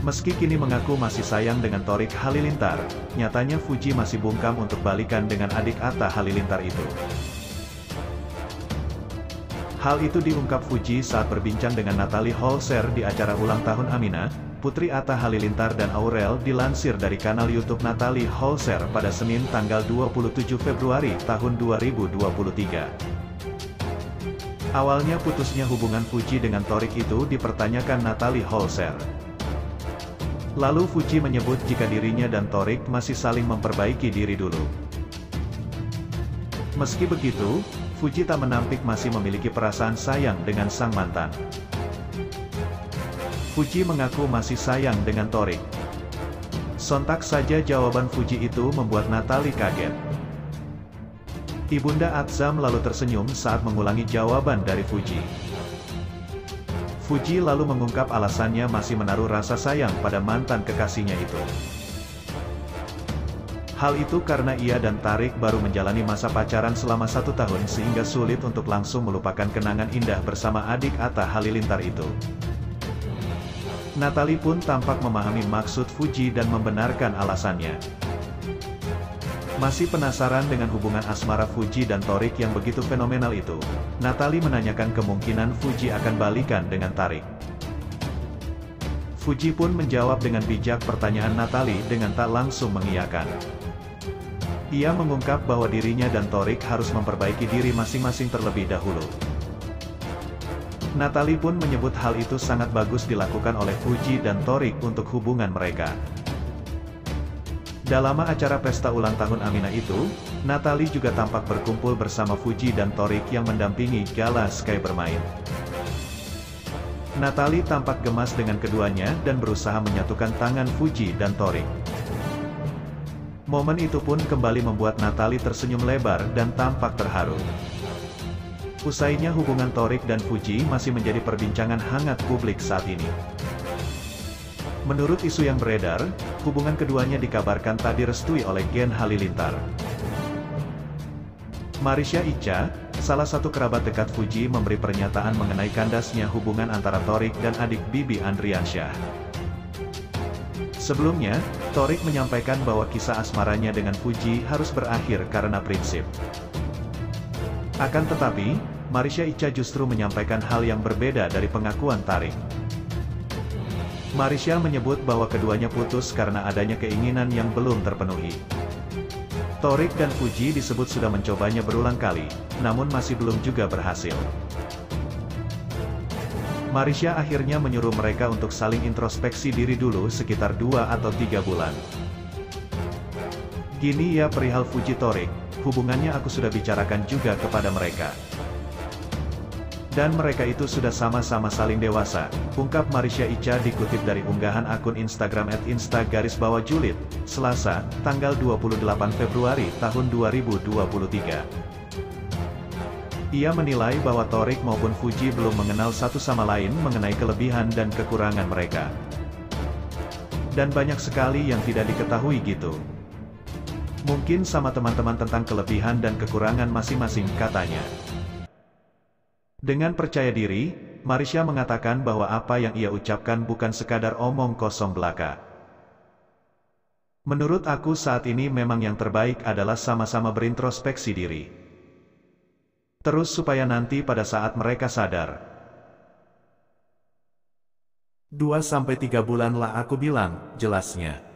Meski kini mengaku masih sayang dengan Thorik Halilintar, nyatanya Fuji masih bungkam untuk balikan dengan adik Atta Halilintar itu. Hal itu diungkap Fuji saat berbincang dengan Natalie Holzer di acara ulang tahun Amina, putri Atta Halilintar dan Aurel. Dilansir dari kanal YouTube Natalie Holzer pada Senin tanggal 27 Februari tahun 2023. Awalnya putusnya hubungan Fuji dengan Thorik itu dipertanyakan Natalie Holzer. Lalu Fuji menyebut jika dirinya dan Thorik masih saling memperbaiki diri dulu. Meski begitu, Fuji tak menampik masih memiliki perasaan sayang dengan sang mantan. Fuji mengaku masih sayang dengan Thorik. Sontak saja jawaban Fuji itu membuat Natalie kaget. Ibunda Atzam lalu tersenyum saat mengulangi jawaban dari Fuji. Fuji lalu mengungkap alasannya masih menaruh rasa sayang pada mantan kekasihnya itu. Hal itu karena ia dan Thorik baru menjalani masa pacaran selama 1 tahun sehingga sulit untuk langsung melupakan kenangan indah bersama adik Atta Halilintar itu. Natalie pun tampak memahami maksud Fuji dan membenarkan alasannya. Masih penasaran dengan hubungan asmara Fuji dan Thorik yang begitu fenomenal itu, Natalie menanyakan kemungkinan Fuji akan balikan dengan Thorik. Fuji pun menjawab dengan bijak pertanyaan Natalie dengan tak langsung mengiyakan. Ia mengungkap bahwa dirinya dan Thorik harus memperbaiki diri masing-masing terlebih dahulu. Natalie pun menyebut hal itu sangat bagus dilakukan oleh Fuji dan Thorik untuk hubungan mereka. Dalam acara pesta ulang tahun Amina itu, Natalie juga tampak berkumpul bersama Fuji dan Thorik yang mendampingi gala Sky bermain. Natalie tampak gemas dengan keduanya dan berusaha menyatukan tangan Fuji dan Thorik. Momen itu pun kembali membuat Natalie tersenyum lebar dan tampak terharu. Usainya hubungan Thorik dan Fuji masih menjadi perbincangan hangat publik saat ini. Menurut isu yang beredar, hubungan keduanya dikabarkan tak direstui oleh Gen Halilintar. Marisha Icha, salah satu kerabat dekat Fuji memberi pernyataan mengenai kandasnya hubungan antara Thorik dan adik Bibi Andriansyah. Sebelumnya, Thorik menyampaikan bahwa kisah asmaranya dengan Fuji harus berakhir karena prinsip. Akan tetapi, Marisha Icha justru menyampaikan hal yang berbeda dari pengakuan Thorik. Marisha menyebut bahwa keduanya putus karena adanya keinginan yang belum terpenuhi. Thorik dan Fuji disebut sudah mencobanya berulang kali, namun masih belum juga berhasil. Marisha akhirnya menyuruh mereka untuk saling introspeksi diri dulu sekitar 2 atau 3 bulan. Gini ya perihal Fuji Thorik, hubungannya aku sudah bicarakan juga kepada mereka. Dan mereka itu sudah sama-sama saling dewasa, ungkap Marisha Icha dikutip dari unggahan akun Instagram @insta_julid, Selasa, tanggal 28 Februari tahun 2023. Ia menilai bahwa Thorik maupun Fuji belum mengenal satu sama lain mengenai kelebihan dan kekurangan mereka. Dan banyak sekali yang tidak diketahui gitu. Mungkin sama teman-teman tentang kelebihan dan kekurangan masing-masing, katanya. Dengan percaya diri, Marisha mengatakan bahwa apa yang ia ucapkan bukan sekadar omong kosong belaka. Menurut aku saat ini memang yang terbaik adalah sama-sama berintrospeksi diri. Terus supaya nanti pada saat mereka sadar. 2-3 bulan lah aku bilang, jelasnya.